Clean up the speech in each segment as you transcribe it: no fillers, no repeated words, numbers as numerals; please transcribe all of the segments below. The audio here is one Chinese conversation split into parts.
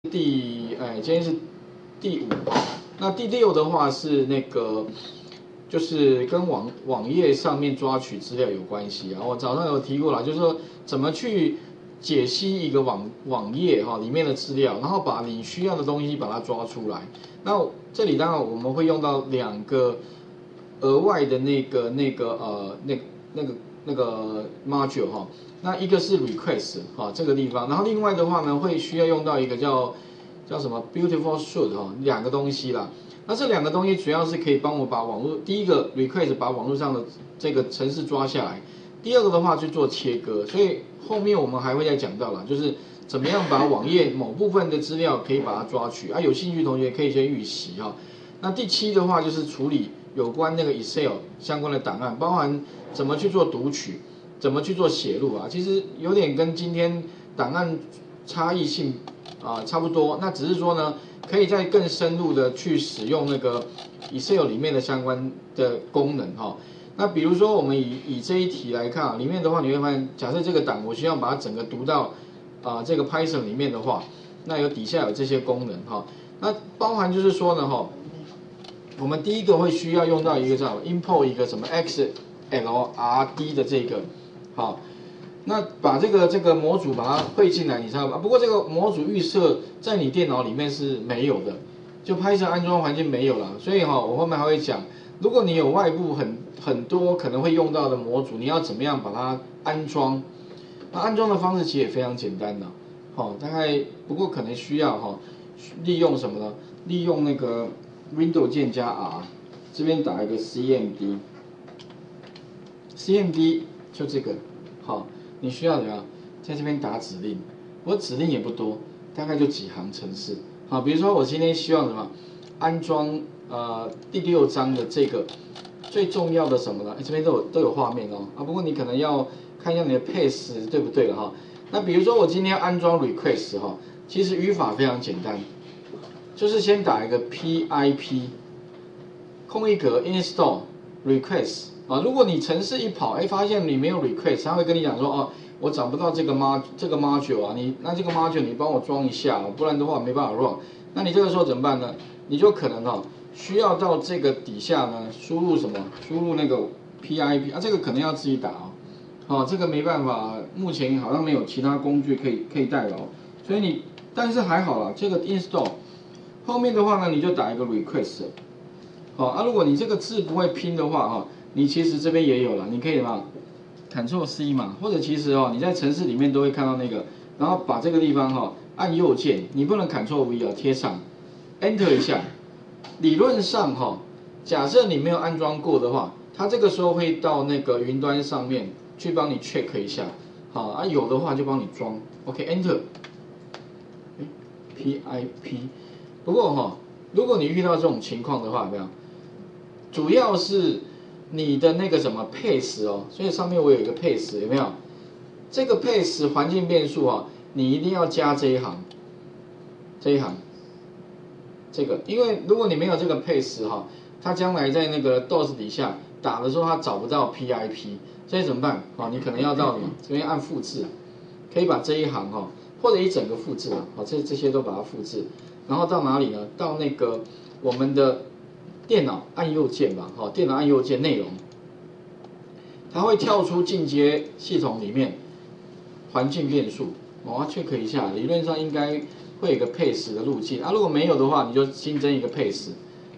今天是第5，那第6的话是那个，就是跟网页上面抓取资料有关系啊。我早上有提过了，就是说怎么去解析一个网页里面的资料，然后把你需要的东西把它抓出来。那这里当然我们会用到2个额外的那个 module 哈。那一个是 request 这个地方，然后另外的话呢会需要用到一个叫什么 beautiful shoot 2个东西啦。那这2个东西主要是可以帮我把网络，第一个 request 把网络上的这个程式抓下来，第二个的话去做切割，所以后面我们还会再讲到啦，就是怎么样把网页某部分的资料可以把它抓取啊。有兴趣的同学可以先预习哈。那第7的话就是处理有关那个 Excel 相关的档案，包含怎么去做读取，怎么去做写入啊。其实有点跟今天档案差异性差不多，那只是说呢，可以再更深入的去使用那个 Excel 里面的相关的功能哈。那比如说我们以这一题来看里面的话，你会发现，假设这个档我需要把它整个读到这个 Python 里面的话，那底下有这些功能哈。那包含就是说呢我们第一个会需要用到一个叫 import 一个什么 XLRD 的这个好。那把这个模组把它汇进来，你知道吗？不过这个模组预设在你电脑里面是没有的，就Python安装环境没有了。所以我后面还会讲，如果你有外部很多可能会用到的模组，你要怎么样把它安装？那安装的方式其实也非常简单的，大概不过可能需要利用什么呢？利用那个 Windows 键加 R， 这边打一个 CMD 就这个好。你需要怎么样？在这边打指令，我指令也不多，大概就几行程式。好，比如说我今天希望什么？安装第6章的这个最重要的什么呢？这边都有画面不过你可能要看一下你的 pace 对不对了那比如说我今天要安装 request 其实语法非常简单，就是先打一个 pip 空一格 install request。如果你程式一跑，发现你没有 request， 他会跟你讲说，我找不到这个 module 那这个 module 你帮我装一下不然的话没办法 run。那你这个时候怎么办呢？你就可能需要到这个底下呢输入什么？输入那个 pip 这个可能要自己打这个没办法，目前好像没有其他工具可以代劳，所以但是还好啦，这个 install 后面的话呢，你就打一个 request。如果你这个字不会拼的话你其实这边也有了，你可以Ctrl C 嘛，或者其实你在程式里面都会看到那个，然后把这个地方按右键，你不能Ctrl V 贴上 ，Enter 一下。理论上假设你没有安装过的话，它这个时候会到那个云端上面去帮你 check 一下，有的话就帮你装 ，OK，Enter， PIP。不过如果你遇到这种情况的话，有没有？主要是你的那个什么 pace 所以上面我有一个 pace 有没有？这个 pace 环境变数你一定要加这一行，这个，因为如果你没有这个 pace 它将来在那个 DOS 底下打的时候它找不到 PIP， 所以怎么办？你可能要到这边按复制，可以把这一行或者一整个复制这些都把它复制，然后到哪里呢？到那个我们的电脑按右键吧，电脑按右键内容，它会跳出进阶系统里面环境变数，我要 check 一下，理论上应该会有一个 pace 的路径如果没有的话，你就新增一个 pace，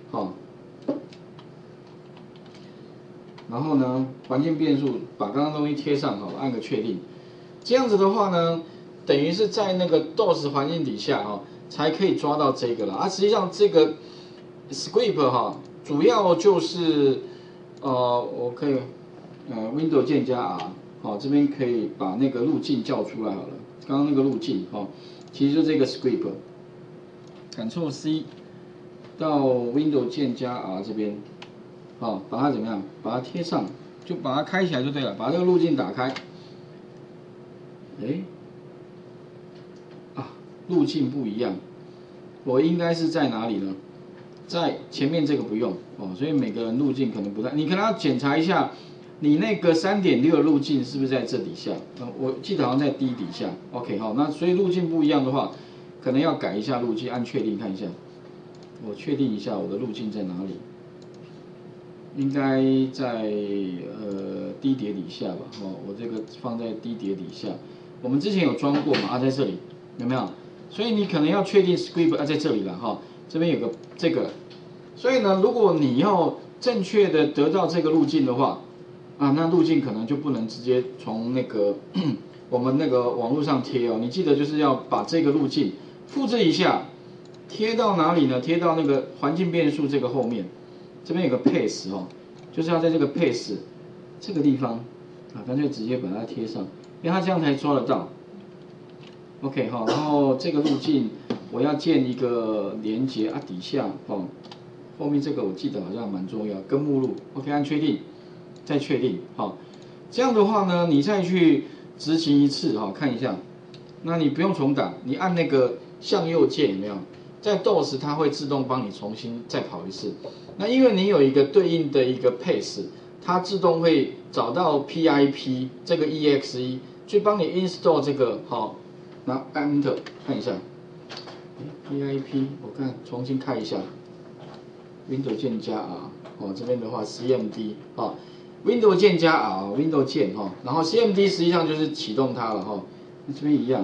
然后呢，环境变数把刚刚东西贴上按个确定，这样子的话呢，等于是在那个 DOS 环境底下才可以抓到这个了实际上这个 script 主要就是我可以Windows 键加 R 这边可以把那个路径叫出来好了。刚刚那个路径其实就这个 script Ctrl C 到 Windows 键加 R 这边把它怎么样？把它贴上，就把它开起来就对了。把这个路径打开，路径不一样，我应该是在哪里呢？在前面这个不用所以每个人路径可能不太，你可能要检查一下你那个 3.6 的路径是不是在这底下？我记得好像在 D 底下。OK 那所以路径不一样的话， 可能要改一下路径，按确定看一下，我确定一下我的路径在哪里，应该在低碟底下吧，我这个放在低碟底下，我们之前有装过嘛，在这里有没有？所以你可能要确定 script 在这里了这边有个这个，所以呢，如果你要正确的得到这个路径的话，那路径可能就不能直接从那个我们那个网络上贴你记得就是要把这个路径复制一下，贴到哪里呢？贴到那个环境变数这个后面，这边有个 pace 就是要在这个 pace 这个地方干脆直接把它贴上，因为它这样才抓得到。OK 然后这个路径我要建一个连接底下后面这个我记得好像蛮重要，跟目录 OK 按确定，再确定这样的话呢，你再去执行一次看一下，那你不用重打，你按那个向右键有没有？在 DOS 它会自动帮你重新再跑一次。那因为你有一个对应的一个 pace， 它自动会找到 PIP 这个 EXE 去帮你 install 这个然后按 Enter 看一下，PIP 我看重新开一下 ，Windows 键加 R 这边的话 CMD Windows 键加 R，Windows 键然后 CMD 实际上就是启动它了这边一样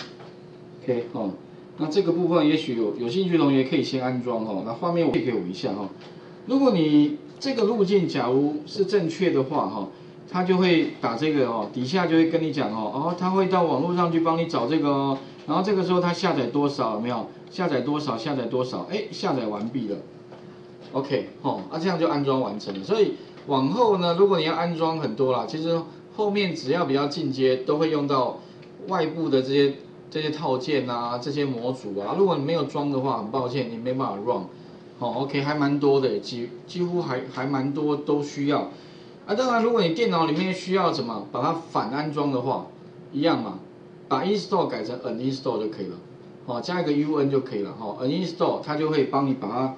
OK 那这个部分也许有兴趣的同学可以先安装那画面我可以给我一下如果你这个路径假如是正确的话它就会打这个底下就会跟你讲它会到网络上去帮你找这个然后这个时候它下载多少有没有？下载多少？下载多少？下载完毕了 ，OK 这样就安装完成了。所以往后呢，如果你要安装很多啦，其实后面只要比较进阶，都会用到外部的这些套件这些模组如果你没有装的话，很抱歉，你没办法 run。OK 还蛮多的，几乎还蛮多都需要。当然，如果你电脑里面需要怎么把它反安装的话，一样嘛，把 install 改成 uninstall 就可以了，加一个 un 就可以了，uninstall 它就会帮你把它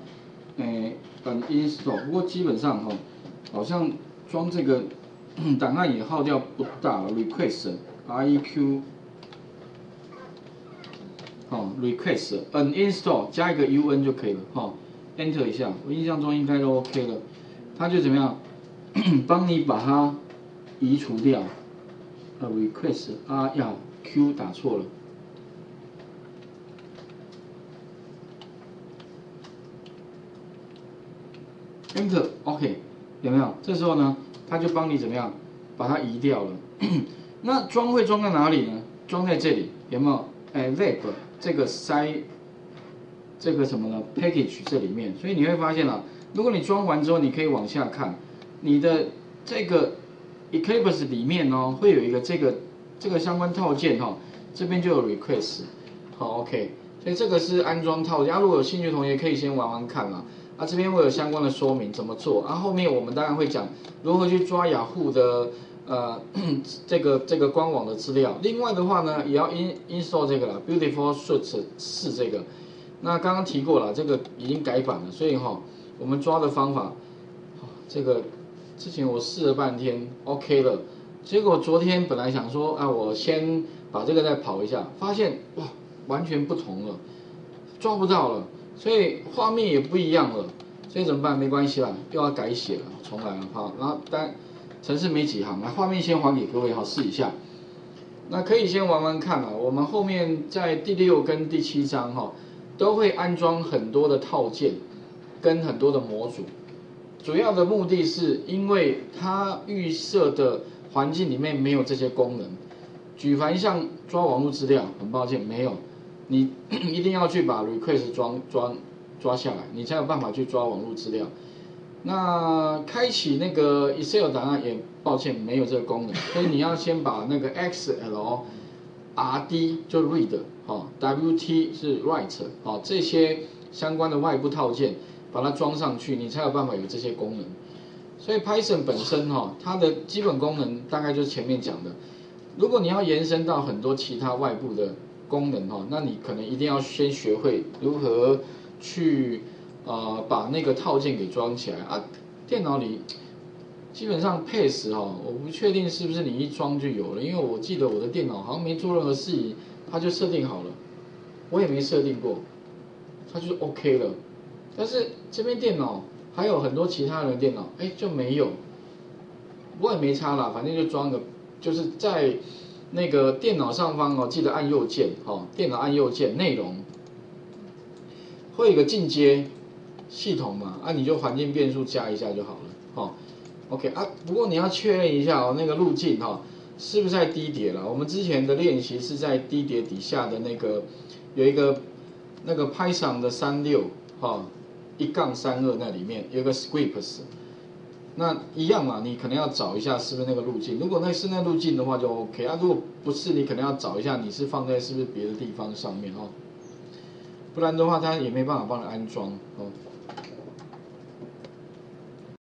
uninstall。不过基本上好像装这个档案也耗掉不大了 ，request req request uninstall 加一个 un 就可以了，enter 一下，我印象中应该都 OK 了，它就怎么样？帮你把它移除掉，request R Q 打错了，Enter OK 有没有？这时候呢，它就帮你怎么样把它移掉了。那装会装在哪里呢？装在这里有没有？Web 这个塞这个什么呢 ？Package 这里面，所以你会发现如果你装完之后，你可以往下看。你的这个 Eclipse 里面会有一个这个相关套件这边就有 request， OK， 所以这个是安装套件。如果有兴趣的同学可以先玩玩看这边会有相关的说明怎么做后面我们当然会讲如何去抓雅虎的这个官网的资料。另外的话呢，也要 install 这个啦 ，Beautiful Suite 4这个。那刚刚提过了，这个已经改版了，所以我们抓的方法，这个。之前我试了半天 ，OK 了，结果昨天本来想说我先把这个再跑一下，发现哇，完全不同了，抓不到了，所以画面也不一样了，所以怎么办？没关系啦，又要改写了，重来了然后程式没几行，来画面先还给各位试一下，那可以先玩玩看我们后面在第6跟第7章都会安装很多的套件跟很多的模组。主要的目的是因为它预设的环境里面没有这些功能，举凡像抓网络资料，很抱歉没有，你一定要去把 request 抓下来，你才有办法去抓网络资料。那开启那个 Excel 档案也抱歉没有这个功能，所以你要先把那个 XLRD 就 read，WT 是 write，这些相关的外部套件。把它装上去，你才有办法有这些功能。所以 Python 本身它的基本功能大概就是前面讲的。如果你要延伸到很多其他外部的功能那你可能一定要先学会如何去把那个套件给装起来电脑里基本上 pace 我不确定是不是你一装就有了，因为我记得我的电脑好像没做任何事情，它就设定好了。 我也没设定过，它就是 OK 了。但是这边电脑还有很多其他人的电脑，就没有。不过也没差啦，反正就装个，就是在那个电脑上方哦，记得按右键哦，电脑按右键，内容会有一个进阶系统嘛，你就环境变数加一下就好了，OK 啊，不过你要确认一下哦，那个路径是不是在低碟了？我们之前的练习是在低碟底下的那个有一个那个 Python 的361-32那里面有一个 scripts。那一样嘛，你可能要找一下是不是那个路径。如果那是那路径的话就 OK 啊，如果不是，你可能要找一下你是放在是不是别的地方上面不然的话它也没办法帮你安装